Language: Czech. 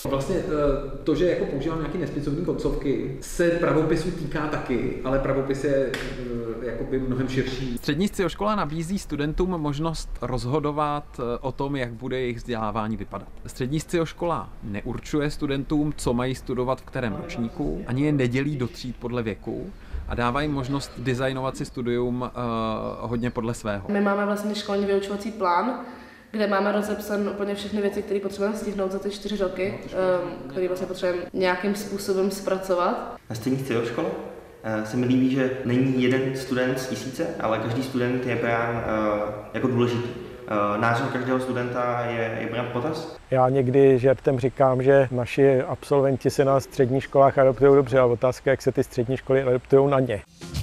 Vlastně to, že jako používám nějaké nespicovní koncovky, se pravopisu týká taky, ale pravopis je jakoby mnohem širší. Střední scioškola nabízí studentům možnost rozhodovat o tom, jak bude jejich vzdělávání vypadat. Střední scioškola neurčuje studentům, co mají studovat v kterém ročníku, ani je nedělí do tříd podle věku a dávají možnost designovat si studium hodně podle svého. My máme vlastně školní vyučovací plán, kde máme rozepsan úplně všechny věci, které potřebujeme stihnout za ty 4 roky, které vlastně potřebujeme nějakým způsobem zpracovat. Na střední scioškole se mi líbí, že není jeden student z tisíce, ale každý student je brán jako důležitý. Názor každého studenta je brán v potaz. Já někdy žertem říkám, že naši absolventi se na středních školách adaptují dobře, ale otázka, jak se ty střední školy adaptují na ně.